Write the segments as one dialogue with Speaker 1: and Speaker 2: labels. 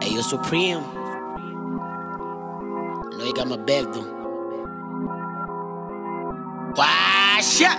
Speaker 1: Hey, yo, Supreme. I know you got my back, though. Washa.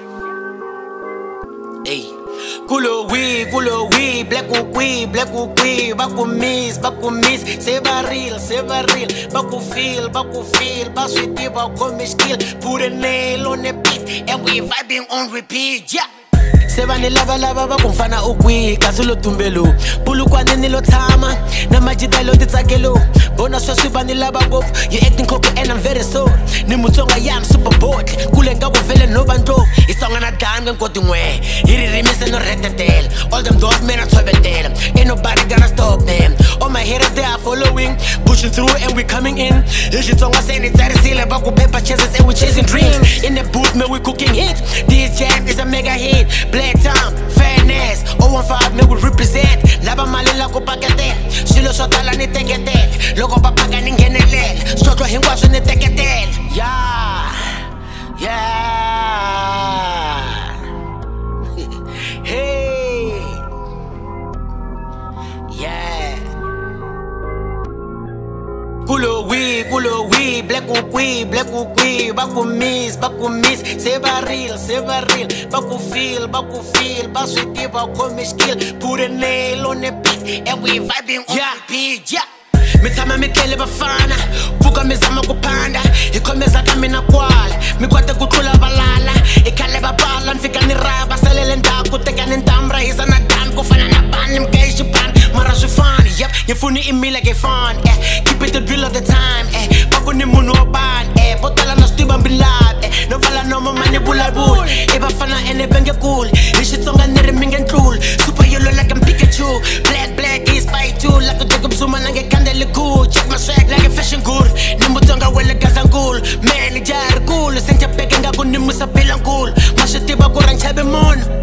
Speaker 1: Hey. Kulo we, black we, baku miss, se barril, baku feel, baswiti, baku skill, put a nail on the beat, and we vibing on repeat, yeah. Sebani lava bakumfana ukwi kasulo tumbelo pulu kwani nilo tama na majida lo titsakelo bona swasibani lava ngofu you acting cocky and I'm very sorry ni mutsonga yam super bold kule nga kuvele no bantu isonga na danga nkodingwe iri rimise no retetel all them doors men are trouble. Ain't nobody gonna stop them. All my haters they are following, pushing through and we coming in. This shit song I say it's very silly baku paper chases and we chasing dreams. In the booth man we cooking hits. This jam is a mega hit. Black time, fairness, 015 me we represent. Laba malila ko pakete, silo sotala ni tekete. Logo papaga ningenele, struggle hingwaso ni tekete. Yeah, hey, yeah. Kulo we, black ukwi, baku miss, se barril, baku feel, baswiti, baku skill, put a nail on the beat, and we vibing on the beat, yeah. Mitama mitele bafana, buka mizama kupanda, ikomeza kamina kwala, mikwate kutrula balala, ikale babala, nfika niraba, salele ndaku, teka nindamra, isa na dam, kufana na bani, mkeishi pan, mara shufani, yep, yefuni imi like a fan, keep it the drill of the time, baku ni munu oban, botala na stiba mbilab, no vala no mamani bulabul, ibafana ene benge cool, ishitsonga nere mingen trul, super yellow like I'm Pikachu, black is fight too, like a Jacob Zuma nange kandele cool, check my swag like a fashion good, nimutonga wele gazangul, man jar cool, sente peke ngaku nimusa bilang cool, mashitiba kurang chabe mon.